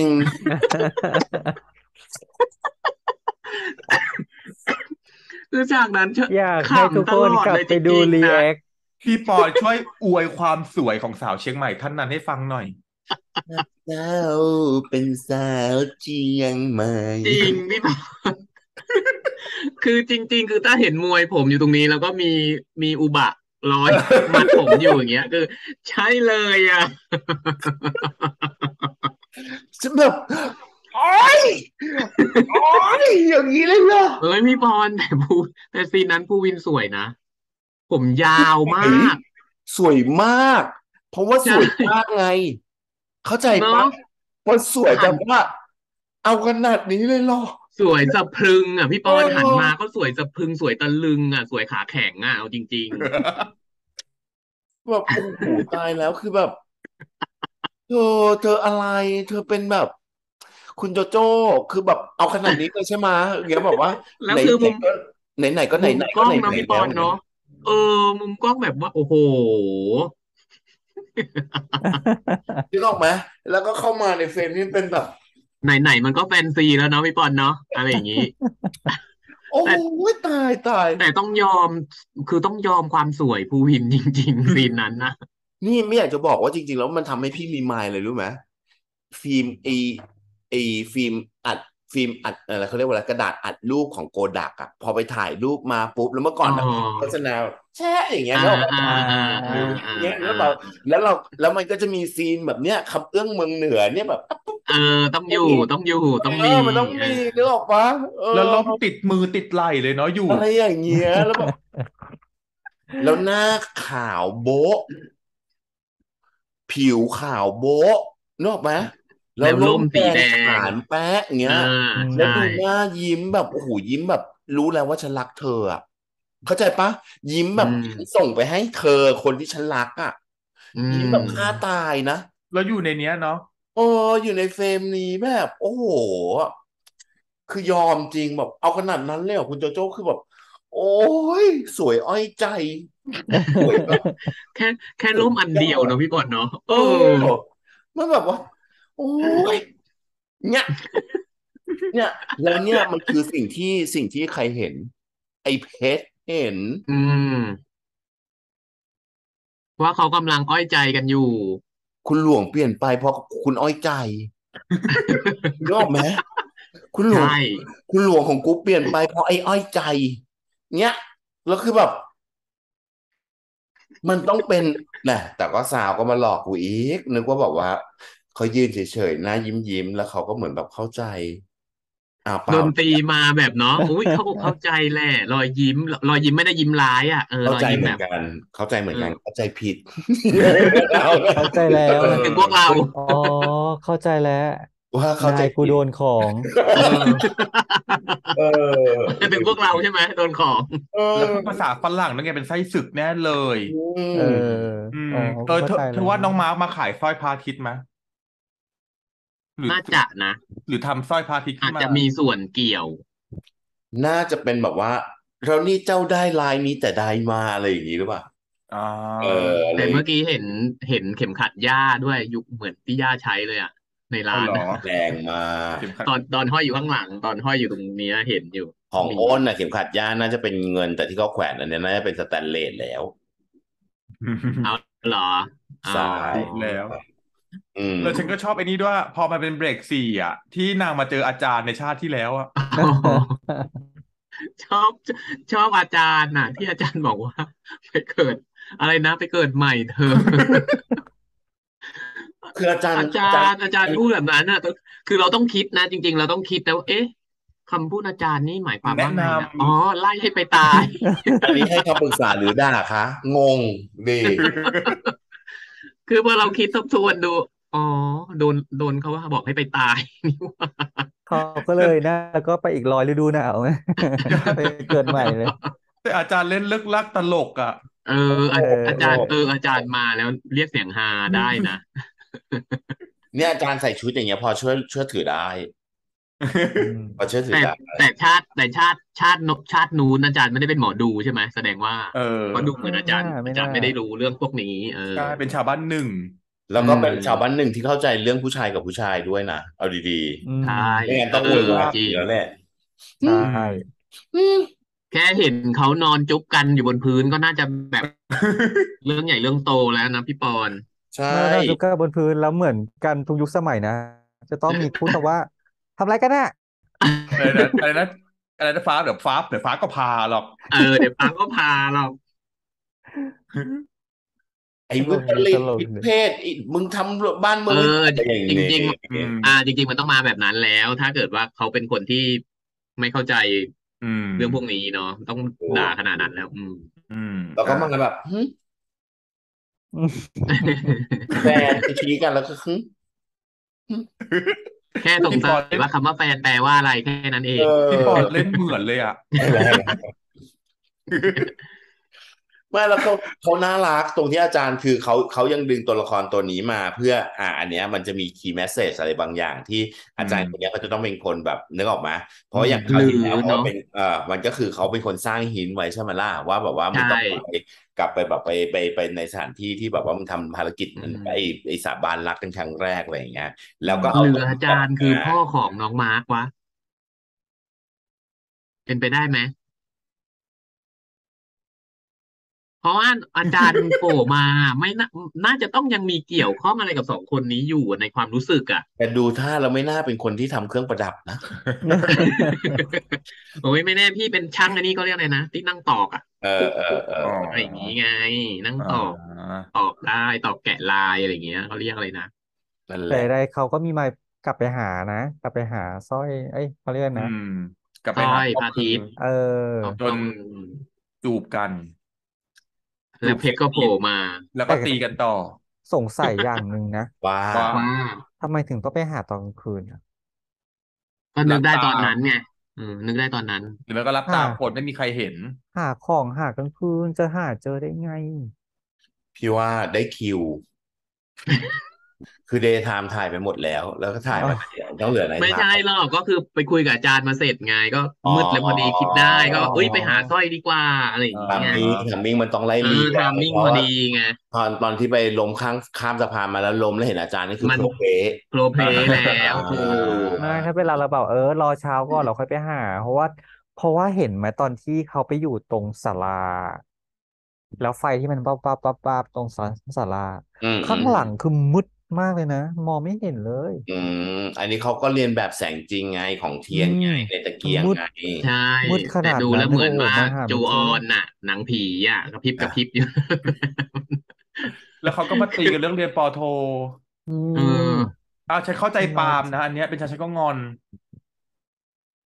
คือจากนั้นอยากขให้ทุกำตคนลอดเลยจกลับไปดูริงๆนะรีแอคพี่ปอช่วยอวยความสวยของสาวเชียงใหม่ท่านนั้นให้ฟังหน่อยสาวเป็นสาวเจียงใหม่จริงพี่ปอนคือจริงๆคือถ้าเห็นมวยผมอยู่ตรงนี้แล้วก็มีอุบะร้อยมัดผมอยู่อย่างเงี้ยคือใช่เลยอ่ะฉันแบบโอ๊ยโอ๊ยอย่างนี้เลยเหรอเอ้ยพี่ปอนแต่ซีนนั้นภูวินสวยนะผมยาวมาสวยกสวยมากเพราะว่าสใช่วยมากไงเข้าใจเนาะปะมันสวยแบหันบว่าเอาขนาดนี้เลยเหรอสวยสะพรึงอ่ะพี่เปอนหันมาออก็สวยสะพรึงสวยตะลึงอ่ะสวยขาแข็งอ่ะเอาจริงแบบโอ้โหตายแล้วคือแบบเธอเธออะไรเธอเป็นแบบคุณโจโจ้คือแบบเอาขนาดนี้เลยใช่ไหมอย่างเงี้ยแบบว่าๆแล้วไหนคือไหนก็ไหนไหนก็ไหนมุมไหนกล้องก็ไหนไหนนะพี่ปอนเนาะแล้วอย่างเงี้ยเออมุมกล้องแบบว่าโอ้โหนึกออกไหมแล้วก็เข้ามาในเฟรมที่เป็นแบบไหนมันก็แฟนซีแล้วเนาะพี่ปอนเนาะอะไรอย่างนี้โอ้แต่ยตายตายแต่ต้องยอมคือต้องยอมความสวยภูวินจริงๆซีนนั้นนะนี่ไม่อยากจะบอกว่าจริงๆแล้วมันทำให้พี่รีมายเลยรู้ไหมฟิล์มไอฟิล์มอัดฟิล์มอัดอะไรเขาเรียกว่าอะไรกระดาษอัดรูปของโกดักอะพอไปถ่ายรูปมาปุ๊บแล้วเมื่อก่ออ๋อนนะโฆษณาแช่อย่างเงี้ยอ่าแล้วออกมาอ่าอ่าอ่อ่าาอ่าเงี้ยอ่าแล้วมันก็จะมีซีนแบบเนี้ยคำเอื้องเมืองเหนือเนี่ยแบบเออต้องอยู่อย่างนี้ต้องอยู่เออต้องมีมันต้องเออมีนึกออกปะเออแล้วล้มติดมือติดไหล่เลยเนาะอยู่อะไรอย่างเงี้ยแล้วแบบแล้วหน้าขาวโบ๊ะ ผิวขาวโบ๊ะนึกออกไหมแล้วแล้วร่มร่มแดสีแดงฐางนแป๊ะอย่างเงี้อ่ายอืใช่แล้วดูหมน้ายิ้มแบบโอ้โหยิ้มแบบรู้แล้วว่าฉันรักเธออ่ะเข้าใจปะยิ้มอืแบบยิ้มมส่งไปให้เธอคนที่ฉันรักอ่ะอืยิ้มแบบฆ่ามตายนะแล้วอยู่ในเนี้ยเนาะเอออยู่ในเฟรมนี้แบบโอ้โหคือยอมจริงแบบเอาขนาดนั้นเลยเหรอคุณโจโจ้คือแบบโอ้ยสวยอ้อยใจสวยแบบแค่แค่สุดร่มอันยอเดียวดเนอะพี่บอลเนาะเออมันแบบว่าโอ้ยเนี่ย เนี่ยแล้วเนี่ยมันคือสิ่งที่ใครเห็นไอ้เพชรเห็นอืมว่าเขากำลังอ้อยใจกันอยู่คุณหลวงเปลี่ยนไปเพราะคุณอ้อยใจนึกออกไหมคุณหลวงใช่คุณหลวงของกูเปลี่ยนไปเพราะไอ้อ้อยใจเนี่ยแล้วคือแบบมันต้องเป็นนะแต่ก็สาวก็มาหลอกกูอีกนึกว่าแบบว่าเขายืนเฉยๆหน้ายิ้มแล้วเขาก็เหมือนแบบเข้าใจเปล่าดนตรีมาแบบเนาะอุ้ยเข้าอกเข้าใจแหละรอยยิ้มไม่ได้ยิ้มร้ายอ่ะเข้ารใจอยยิ้มแบบเหมือนกันเข้าใจเหมืเอออนกันเข้าใจผิดเข้าใจแล้เอวอเป็นพวกเราอ๋อเข้าใจแล้วว่าเข้าใจนายกูผิดโดนของเออเออเป็นพวกเราใช่ไหมโดนของเอแล้วพูดภาอษาฝรั่งนั่นไงเป็นไส้ศึกแน่เลยอืเออมอ๋อเธเข้าใจแล้วอว่าน้องมาร์คมาขายสร้อยพระอาทิตย์ไหมหรือน่าจะนะหรือทำสร้อยพระอาทิตย์ขึ้อานมาจจะมีส่วนเกี่ยวน่าจะเป็นแบบว่าเรานี่เจ้าได้ลายนี้แต่ได้มาอะไรอย่างนี้หรือเปล่าอ่เออาอะไรแต่เมื่อกี้เห็นเข็มขัดย่าด้วยยุคเหมือนที่ย่าใช้เลยอ่ะในร้าเอาเหรอนนะแรงมากเข็มขัดตอนห้อยอยู่ข้างหลังตอนห้อยอยู่ตรงเนี้ยเห็นอยู่ของมีโอ้นนะเข็มขัดย่าน่าจะเป็นเงินแต่ที่เขาแขวนอันเนี้ยน่าจะเป็นสแตนเลสแล้วเอาเหรออ๋อใช่รู้แล้วอืมแล้วฉันก็ชอบไอ้นี้ด้วยพอมาเป็นเบรกสี่อ่ะที่นางมาเจออาจารย์ในชาติที่แล้วอ่ะชอบชอบอาจารย์น่ะที่อาจารย์บอกว่าไปเกิดอะไรนะไปเกิดใหม่เธอคืออาจารย์อาจาอาจารย์รย์อาจารย์พูดแบบนั้นน่ะคือเราต้องคิดนะจริงๆเราต้องคิดแต่ว่าเอ๊ะคำพูดอาจารย์นี่หมายความแนะนว่าไงนะอ๋อไล่ให้ไปตายอันนี้ให้คำปรึกษาหรือด่าคะงงดีำคือพอเราคิดทบทวนดูอ๋อโดนเขาว่าบอกให้ไปตายนี่หว่าเขาก็เลยนะแล้วก็ไปอีก100 ฤดูหนาวไง ไปเกิดใหม่เลยแต่อาจารย์เล่นเลิกลักตลกอ่ะเออโอ้อาโหจารย์อาจารย์มาแล้วเรียกเสียงฮาได้นะเนี่ยอาจารย์ใส่ชุดอย่างเงี้ยพอช่วยถือได้อืมพอช่วยถือแต่ได้แต่ชาตินู้นอาจารย์ไม่ได้เป็นหมอดูใช่ไหมแสดงว่าเอเพราะดูอเหมือนอาจารย์ไม่น่าไม่ได้รู้เรื่องพวกนี้ใช่เป็นชาวบ้านหนึ่งแล้วอืก็เป็นชาวบ้านมหนึ่งที่เข้าใจเรื่องผู้ชายกับผู้ชายด้วยนะเอาดีอืใช่ๆไม่งั้นต้องเออโวยวายจริงอีกแล้วแหละใชอืม่อืมแค่เห็นเขานอนจุ๊บกันอยู่บนพื้นก็น่าจะแบบเรื่องใหญ่เรื่องโตแล้วนะพี่ปอนใช่ไม่แล้วนอนจุกกบนพื้นแล้วเหมือนกันทุกยุคสมัยนะจะต้องมีพูดคำว่าทำอะไรกันน่ะอะไรนะอะไรนะอะไรนะฟ้าเดี๋ยวฟ้าก็พาหรอกเดี๋ยวปังก็พาเราไอ้ตลวิกดีตปริตผิดลกดีเพศอีกมึงทำบ้านเออเมืองอะไรอย่างจเงี้ริงอืมจริงๆมันต้องมาแบบนั้นแล้วถ้าเกิดว่าเขาเป็นคนที่ไม่เข้าใจอืมเรื่องพวกนี้เนาะต้องถูด่ากขนาดนั้นแล้วอืมแล้วก็ใช่มาแบบหึอืมแฟนชี้กันแล้วก็หึหึแค่สงสัพี่ปอนเล่นยว่าคำว่าแฟนแปลว่าอะไรแค่นั้นเอเงพี่ปอนออเล่นเหมือนเลยอ่ะอะไร ไม่แล้วเขาน่ารักตรงที่อาจารย์คือเขายังดึงตัวละครตัวนี้มาเพื่ออันเนี้ยมันจะมีคีย์แมสเซจอะไรบางอย่างที่อือาจารย์คนเนี้ยมเขาจะต้องเป็นคนแบบนึกออกไหมเพอืราะอย่างคราวหรือที่แล้วเขาก็เนาะเป็นมันก็คือเขาเป็นคนสร้างหินไว้ใช่ไหมล่ะว่าแบบว่ามึใช่งต้องกลับไปแบบไปในสถานที่ที่แบบว่ามึงทำภารกิจอืไอ้มสาบานรักกันครั้งแรกอะไรอย่างเงี้ยอืแล้วมก็เอาตัวหรืออานี้กลับมาจารย์คือพ่อของน้องมาร์ควะเป็นไปได้ไหม เพราะว่าอาจารย์โผล่มาไม่น่าจะต้องยังมีเกี่ยวข้องอะไรกับ2 คนนี้อยู่ในความรู้สึกอ่ะแต่ดูท่าเราไม่น่าเป็นคนที่ทำเครื่องประดับนะโอ้ยไม่แน่พี่เป็นช่างอันนี้เขาเรียกอะไรนะที่นั่งตอกอ่ะอ๋ออะไรอย่างนี้ไงนั่งอ่ตอกาตอกได้ตอกแกะลายอะไรอย่างเงี้ยเขาเรียกอะไรนะนั่นแหละแต่ใดเขาก็มีมากลับไปหานะกลับไปหาสร้อยเอ้ยเขาเรียกอืนะมกลับไปหาสร้อยพ่อคือพระอาทิตย์เออจนจูบกันจูแล้วเพชรก็โผบเสร็จอีกล่มาแล้วก็แต่ตีกันต่อสงสัยอย่างหนึ่งนะว่าว่าว่าทำไมถึงต้องไปหาตอนกลางคืนอะก็นึรับตากได้ตอนนั้นไงนึกได้ตอนนั้นหรือไม่ก็รับตาคนหาไม่มีใครเห็นหาของหากลางคืนจะหาเจอได้ไงพี่ว่าได้คิว คือเดย์ไทม์ถ่ายไปหมดแล้วก็ถ่ายอ๋อมาต้องเหลือไนท์ไม่ใช่ไทม์หรอกก็คือไปคุยกับอาจารย์มาเสร็จไงก็อ๋อมืดแล้วพอดีคิดได้ก็เอ้ยไปหาสร้อยดีกว่าอะไรอย่างอ่เงี้ยทามมิ่งมันต้องไล่เลียทามมิ่งเพราะว่าพอดีไงตอนที่ไปล้มข้ามสะพานมาแล้วล้มแล้วเห็นอาจารย์นี่คือมันโปรเป๊ะโปรเพลย์แล้วถูกไม่ถ้าเป็นเราเราบอกรอเช้าก่อนเราค่อยไปหาเพราะว่าเห็นไหมตอนที่เขาไปอยู่ตรงศาลาแล้วไฟที่มันปั๊บตรงศาลาข้างหลังคือมืดมากเลยนะมองไม่เห็นเลยอือันนี้เขาก็เรียนแบบแสงจริงไงของอืเทียนมไงในตะมันมืดเกียงไงใช่มืดขแต่ดูแล้นาดนั้นวเหมือนว่าเลยโอ้โหมาหาจูออไม่เจอนน่ะหนังผีอ่ะกระพริบอยู่แล้วเขาก็มาตีกันเรื่องเรียนปอโทอืเออมฉันเข้าใจทำไมปาล์มนะอันเนี้ยเป็นฉันก็งอน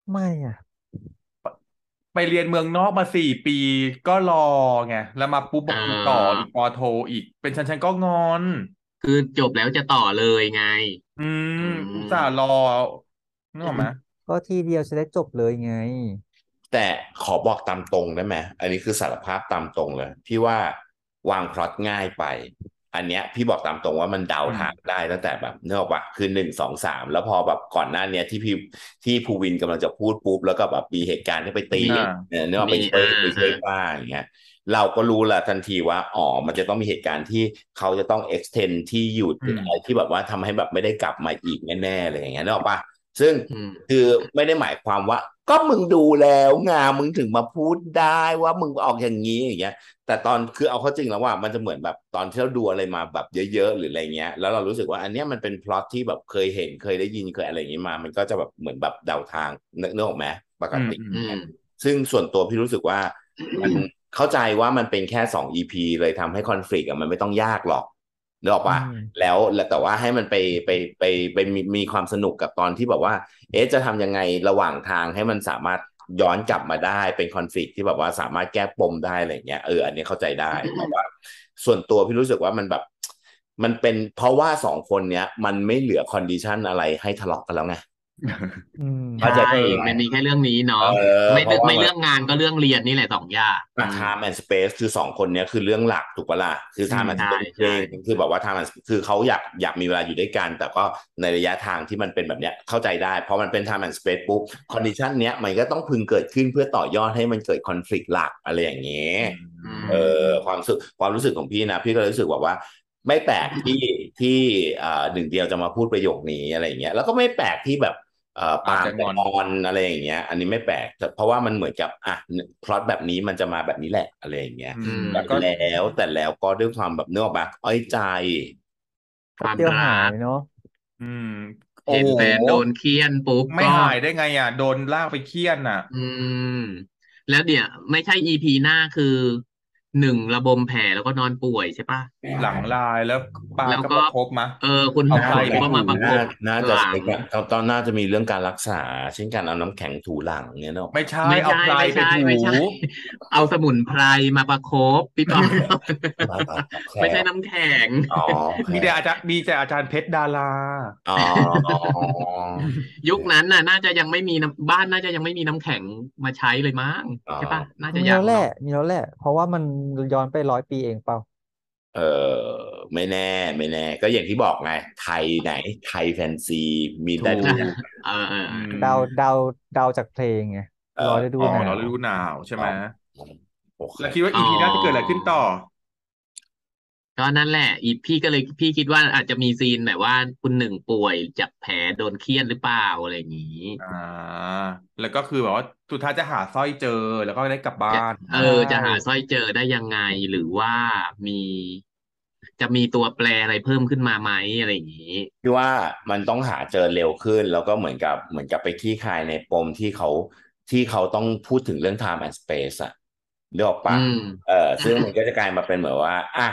ไม่อ่ะไปเรียนเมืองนอกมา4 ปีก็รอไงแล้วมาปุ๊บเบอกกูต่ออีกออปอโทอีกเป็นฉันก็งอนคือจบแล้วจะต่อเลยไงอืมอือุตมส่าห์รอนึกออกไหมก็ทีเดียวจะได้จบเลยไงแต่ขอบอกตามตรงได้ไหมอันนี้คือสารภาพตามตรงเลยพี่ว่าวางพล็อตง่ายไปอันเนี้ยพี่บอกตามตรงว่ามันเดาอืมทางได้ตั้งแต่แบบเนกออกปะคือ1 2 3แล้วพอแบบก่อนหน้าเนี้ยที่ภูวินกำลังจะพูดปุ๊บแล้วก็แบบมีเหตุการณ์ที่ไปตีมีอ่าเนกออกมีไปช่วยป้าอย่างเงี้ยเราก็รู้ละทันทีว่าอ๋อมันจะต้องมีเหตุการณ์ที่เขาจะต้อง extend ที่หยุดอืมอะไรที่แบบว่าทำให้แบบไม่ได้กลับมาอีกแน่ๆเลยอย่างเงี้ยนึกออกปะ ซึ่งอืมคือไม่ได้หมายความว่าก็มึงดูแล้วไงมึงถึงมาพูดได้ว่ามึงออกอย่างนี้อย่างเงี้ยแต่ตอนคือเอาเข้าจริงแล้วว่ามันจะเหมือนแบบตอนที่เราดูอะไรมาแบบเยอะๆหรืออะไรเงี้ยแล้วเรารู้สึกว่าอันเนี้ยมันเป็นพล็อตที่แบบเคยเห็นเคยได้ยินเคยอะไรอย่างนี้มามันก็จะแบบเหมือนแบบเดาทางนึกออกไหมปกติอืมอืมอืมซึ่งส่วนตัวพี่รู้สึกว่ามันเข้าใจว่ามันเป็นแค่2 EPเลยทำให้คอน FLICT อะมันไม่ต้องยากหรอกนึกออกอืปะมแล้วแต่ว่าให้มันไปมีความสนุกกับตอนที่แบบว่าจะทำยังไงระหว่างทางให้มันสามารถย้อนกลับมาได้เป็นคอนฟ lict ที่แบบว่าสามารถแก้ปมได้อะไรเงี้ยอันนี้เข้าใจได้แต่ว่าส่วนตัวพี่รู้สึกว่ามันแบบมันเป็นเพราะว่า2 คนเนี้ยมันไม่เหลือคอนดิชันอะไรให้ทะเลาะกันแล้วไงอืมเข้าใช่ใจไหมมันมีแค่เรื่องนี้เนาะเอไม่เพราะว่ามันไม่เรื่องงานก็เรื่องเรียนนี่แหละสองอย่างอืม Time and Space คือ2 คนเนี้ยคือเรื่องหลักถูกปะล่ะคืออื Time ม and ใช่ Space เอใช่งคือแบบว่า Time and คือเขาอยากมีเวลาอยู่ด้วยกันแต่ก็ในระยะทางที่มันเป็นแบบเนี้ยเข้าใจได้เพราะมันเป็น Time and Space ปุ๊บคอนดิชันเนี้ยมันก็ต้องพึงเกิดขึ้นเพื่อต่อยอดให้มันเกิดคอน FLICT หลักอะไรอย่างเงี้ยอืเอมความรู้สึกของพี่นะพี่ก็เลยรู้สึกว่าไม่แปลกที่หนึ่งเดียวจะมาพูดประโยคนี้อะไรอย่างเงี้ยแล้วก็ไม่แปลกที่แบบ ปาล์มอาจจะงอนจะงอนอะไรอย่างเงี้ยอันนี้ไม่แปลกเพราะว่ามันเหมือนกับพล็อตแบบนี้มันจะมาแบบนี้แหละอะไรอย่างเงี้ยอือืมมแต่แล้วก็ด้วยความแบบเนื้อออกมาอ้อยใจความแป๊บเดียวหารักยเนาะอืมโอ้เห็นโหแฟนโดนเคี่ยนปุ๊บไม่ก็หายได้ไงอ่ะโดนลากไปเคี่ยนอ่ะอืมแล้วเดี๋ยวไม่ใช่อีพีหน้าคือหนึ่งระบมแผลแล้วก็นอนป่วยใช่ปะหลังลายแล้วปาแล้วก็ก็ประคบมะเออคุณเอาหมอใครไปถูก็มาประกน่าบน่าหลังจะใช้กันตอนน่าจะมีเรื่องการรักษาเช่นการเอาน้ำแข็งถูหลังเนี่ยเนกอะปะไม่ใช่ไม่ใช่เอาไพรไม่ใช่ไปถูไม่ใช่เอาสมุนไพรมาประคบพี่ปอแผ ลไม่ใช่น้ำแข็งอ๋อโอเคมีแต่อาจารย์เพชรดาราอ๋อยุคนั้นน่ะน่าจะยังไม่มีน้ำบ้านน่าจะยังไม่มีน้ำแข็งมาใช้เลยมั้งอ๋อใช่ปะน่าจะมีแล้วแหละยังเนาะมีแล้วแหละเพราะว่ามันย้อนไป100 ปีเองเปล่าเออไม่แน่ก็อย่างที่บอกไงไทยไหนไทยแฟนซีมีถูได้ทุกอย่างกเอออืเดามเดาเดาจากเพลงไงเออร้อยฤดูอ๋อหนาวเราฤดูหนาวใช่ไหมอ๋อโอเคแล้วคิดว่าอ๋ออีพีหน้าจะเกิดอะไรขึ้นต่อก็นั่นแหละอีพี่ก็เลยพี่คิดว่าอาจจะมีซีนแบบว่าคุณหนึ่งป่วยจากแผลโดนเฆี่ยนหรือเปล่าอะไรอย่างนี้อ่าแล้วก็คือแบบว่าสุดท้ายจะหาสร้อยเจอแล้วก็ได้กลับบ้าจะนเออใช่จะหาสร้อยเจอได้ยังไงหรือว่ามีจะมีตัวแปรอะไรเพิ่มขึ้นมาไหมอะไรอย่างนี้พี่ว่ามันต้องหาเจอเร็วขึ้นแล้วก็เหมือนกับไปคลี่คลายในปมที่เขาต้องพูดถึงเรื่อง time and space อะเรียกออกอืปะมซึ่งมันก็จะกลายมาเป็นเหมือนว่า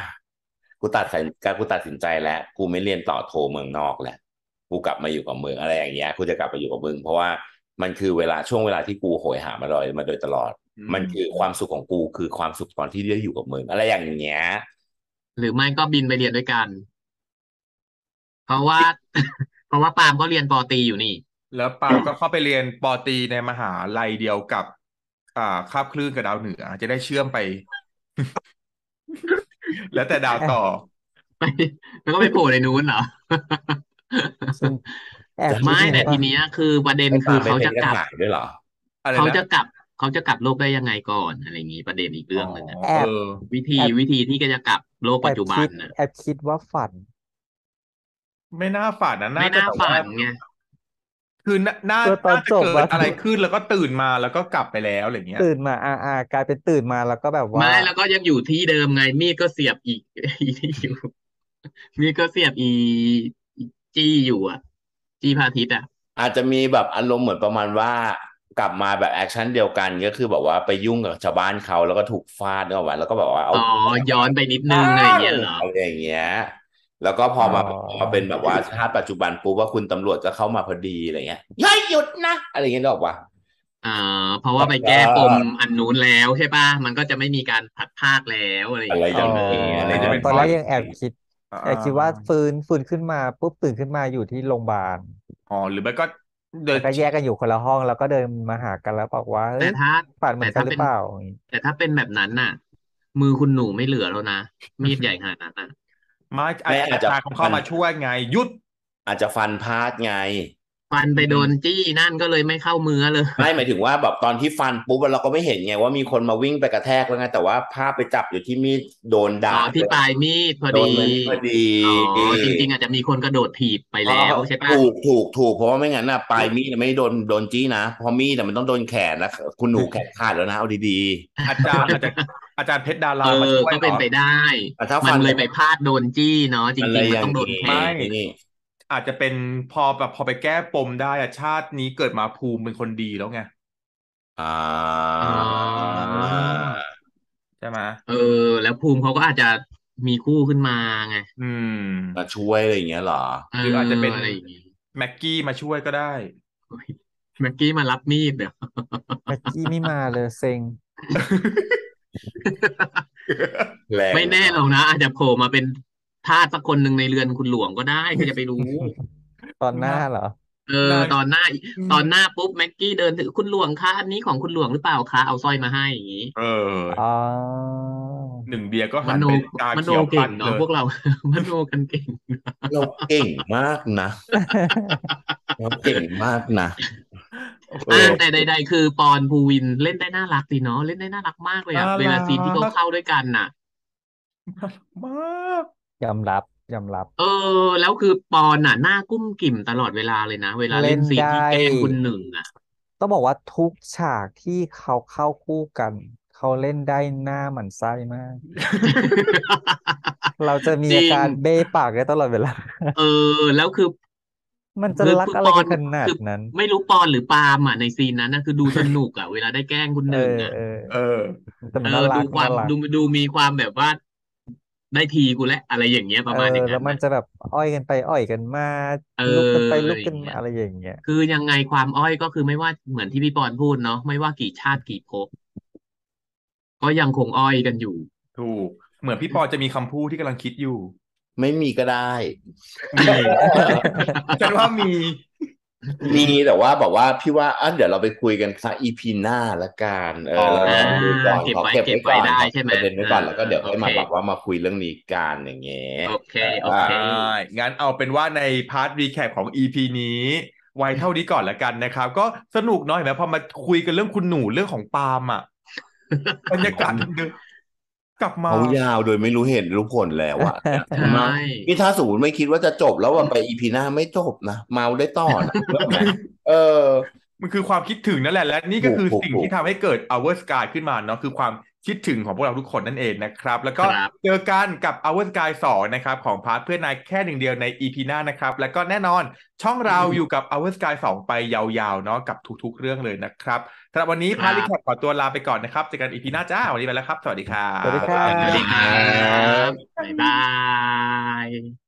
กูตัดสินใจแล้วกูไม่เรียนต่อโทเมืองนอกแหละกูกลับมาอยู่กับมึงอะไรอย่างเงี้ยกูจะกลับมาอยู่กับมึงเพราะว่ามันคือช่วงเวลาที่กูโหยหามาโดยตลอดอืมันคือคมวามสุขของกูคือความสุขตอนที่ได้อยู่กับมึงอะไรอย่างเงี้ยหรือไม่ก็บินไปเรียนด้วยกันเพราะว่าเพราะว่าปาล์มก็เรียนปอตรีอยู่นี่แล้วปาล์มก็เข้าไปเรียนปอตรีในมหาลัยเดียวกับคาบคลื่นกับดาวเหนือจะได้เชื่อมไปแล้วแต่ดาวแอบต่อไปแล้วก็ไปโผล่ในนู้นเหรอซึ่งแอบจะคิไม่ดไงป่ะแต่ทีเนี้ยคือประเด็นให้คือตามไปเป็นกระเขาจะกลับต่ายด้วยเหรออะไรนะเขาจะกลับเขาจะกลับโลกได้ยังไงก่อนอะไรอย่างนี้ประเด็นอีกอ๋อเรื่องหนึ่งอะแอเออบวิธีแอบวิธีที่จะกลับโลกปัจจุบันน่ะแอบคิดว่าฝันไม่น่าฝันนะน่าไม่น่าจะแบบว่าฝันไงคือน่าก็ตอนน่าจะเกิจบอะดอะไรขึ้นแล้วก็ตื่นมาแล้วก็กลับไปแล้วอะไรเงี้ยตื่นมากลายเป็นตื่นมาแล้วก็แบบว่าไม่แล้วก็ยังอยู่ที่เดิมไงมีดก็เสียบอีกอีที่อยู่มีดก็เสียบอีจี้อยู่อ่ะจี้พระอาทิตย์อ่ะอาจจะมีแบบอารมณ์เหมือนประมาณว่ากลับมาแบบแอคชั่นเดียวกันก็คือแบบว่าไปยุ่งกับชาวบ้านเขาแล้วก็ถูกฟาดเนกอะแล้วก็แบบว่าเอาอ๋อย้อนไปนิดนึอ้างอะไรอย่างงเงี้ยเหรออะไรอย่างเงี้ยแล้วก็พอ๋ออมาเป็นแบบว่าชาติปัจจุบันปุ๊บว่าคุณตำรวจก็เข้ามาพอดีอะไรเงี้ยเฮ้ยหยุดนะอะไรเงี้ยนึกออกปะเอ่เพราะว่าไปก็แก้ปมอันนู้นแล้วใช่ป่ะมันก็จะไม่มีการผัดภาคแล้วอะไรอย่าอะไรงเงี้ยอ๋ออย่างเงี้ยอะไรนี่จะเป็นตอนเพราะแรกยังอ่แอบคิดว่าาฟื้นขึ้นมาปุ๊บตื่นขึ้นมาอยู่ที่โรงพยาบาลอ๋อหรือไม่ก็เดินแล้วก็แยกกันอยู่คนละห้องแล้วก็เดินมาหากันแล้วบอกว่าเฮ้ยแต่ถ้าฝันเหมือนกันแต่ถ้าเป็นหรือเปล่าอย่างงี้แต่ถ้าเป็นแบบนั้นน่ะมือคุณหนูไม่เหลือแล้วนะมีดใหญ่ขนาดนั้นน่ะไม่ไม่อาจจะอาจารย์เขาเข้าฟันมาช่วยไงหยุดอาจจะฟันพลาดไงฟันไปโดนจี้นั่นก็เลยไม่เข้ามือเลยไม่หมายถึงว่าแบบตอนที่ฟันปุ๊บเราก็ไม่เห็นไงว่ามีคนมาวิ่งไปกระแทกแล้วไงแต่ว่าภาพไปจับอยู่ที่มีดโดนอ๋อดาบที่ปลายมีดพอโดดีนมันพอดีอ๋อจริงๆอาจจะมีคนกระโดดถีบไปเพราะแล้วใช่ป่ะถูกเพราะว่าไม่งั้นน่ะปลายมีดไม่ได้โดนจี้นะเพราะมีดน่ะมันต้องโดนแขนนะคุณหนูแขนขาดแล้วนะเอาดีอาจารย์อาจจะอาจารย์เพชรดาเออรามาช่วยก็เหรอเป็นไปได้ๆแต่ถ้ามันฟันเลยไปพลาดโดนจี้เนาะจอะไรริงๆมันอย่างเงี้ต้องโดนแขไม่นยอาจจะเป็นพอไปแก้ปมได้อะชาตินี้เกิดมาภูมิเป็นคนดีแล้วไงอ่าอ๋อใช่ไหมเออแล้วภูมิเขาก็อาจจะมีคู่ขึ้นมาไงอืมมาช่วยอะไรอย่างเงี้ยเหรอเออหรืออาจจะเป็นอะไรอย่างงี้แม็กกี้มาช่วยก็ได้โอ้ยเมื่อกี้มารับมีดเดี๋ยวแม็กกี้ไม่มาเลยเซ็งแรงไม่แน่นะหรอกนะอาจจะโผล่มาเป็นทาสสักคนหนึ่งในเรือนคุณหลวงก็ได้ใครจะไปรู้ตอนหน้านาเหรอเออนาตอนหน้าปุ๊บแม็กกี้เดินถือคุณหลวงคะอันนี้ของคุณหลวงหรือเปล่าคะเอาสร้อยมาให้อย่างนี้เออ๋ออหนึ่งเดียก็มโนหันไปตามโนเขียวเก่งปัดเลยเนาะพวกเรามโนกันเก่งเราเก่งมากนะเราเก่งมากนะเออแต่ใดๆคือปอนภูวินเล่นได้น่ารักดีเนาะเล่นได้น่ารักมากเลยน่าอะเวรัลาซีนที่เขากเข้าด้วยกันน่ะมากยอมรับยอมรับเออแล้วคือปอนน่ะหน้ากุ้มกิ่มตลอดเวลาเลยนะเวลาเล่เล่นได้นซีนที่แกล้งคุณหนึ่งอ่ะต้องบอกว่าทุกฉากที่เขาเข้าคู่กันเขาเล่นได้หน้าหมั่นไส้มากเราจะมีจริงอาการเบ้ปากได้ตลอดเวลาเออแล้วคือมันจะคือรักอะไรคือปอนกันขนาคือดนั้นไม่รู้ปอนหรือปาล์มอ่ะในซีนนั้นนะคือดูสนุกอ่ะเวลาได้แกล้งคุณเออหนึ่งอ่ะเออเออแต่เออมันน่ารักดูความน่ารักดูมีความแบบว่าได้ทีกูแล้วอะไรอย่างเงี้ยเออประมาณอย่างแล้วนั้นน่ะมันจะแบบอ้อยกันไปอ้อยกันมาเออลุกกันไปลุอะกกันมาไรอย่างเงี้ยอะไรอย่างเงี้ยคือยังไงความอ้อยก็คือไม่ว่าเหมือนที่พี่ปอนพูดเนาะไม่ว่ากี่ชาติกี่ภพก็ยังคงอ้อยกันอยู่ถูกเหมือนพี่ปอจะมีคำพูดที่กำลังคิดอยู่ไม่มีก็ได้มีฉันว่ามีมีแต่ว่าบอกว่าพี่ว่าเดี๋ยวเราไปคุยกันสักอีพีหน้าละกันอ๋อเราอ่าลองดูก่อนเก็บไว้ขอเก็บเก็บไว้ได้ไว้ก่อนขอใช่ไหมประเด็นไว้อ่าก่อนแล้วก็เดี๋ยวค่อยโอเคมาแบบว่ามาคุยเรื่องนี้กันอย่างเงี้ยโอเคแต่โอว่าเคได้งั้นเอาเป็นว่าในพาร์ทรีแคปของ EP นี้ไว้เท่านี้ก่อนละกันนะครับก็สนุกเนาะเห็นไหมพอมาคุยกันเรื่องคุณหนูเรื่องของปาล์มอ่ะบรรยากาศเดิมๆกลับมาเขายาวโดยไม่รู้เหตุรู้ผลแล้วอะเนี่ยใชมา่นี่ถ้าสมมติไม่คิดว่าจะจบแล้วว่าไปอีพีหน้าไม่จบนะเมาได้ต่อนะเรื่องไหมเออมันคือความคิดถึงนั่นแหละและนี่ก็คือสิ่งถูกที่ทำให้เกิด Our Sky ขึ้นมาเนาะคือความคิดถึงของพวกเราทุกคนนั่นเองนะครับแล้วก็ครับเจอกันกับ Our Sky 2นะครับของพาร์ทเพื่อนนายแค่หนึ่งเดียวใน EP หน้านะครับแล้วก็แน่นอนช่องเราอยู่กับ Our Sky 2ไปยาวๆเนาะกับทุกๆเรื่องเลยนะครับสำหรับวันนี้พาร์ทรีแคปครับขอตัวลาไปก่อนนะครับเจอกัน EP หน้าจ้าวันนี้ไปแล้วครับสวัสดีครัสวัสดีครับสวัสดีครับบบ๊ายบาย